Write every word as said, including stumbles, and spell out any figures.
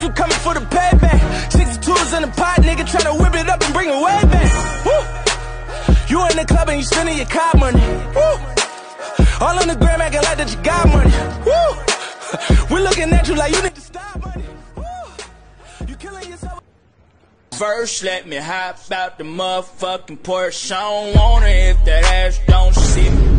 You coming for the payback. sixty-twos in the pot, nigga tryna whip it up and bring it way back. Woo. You in the club and you spending your car money. Woo. All on the gram acting like that you got money. Woo. We looking at you like you need to stop money. Woo. You killing yourself. First, let me hop out the motherfucking Porsche. I don't want her if that ass don't sit.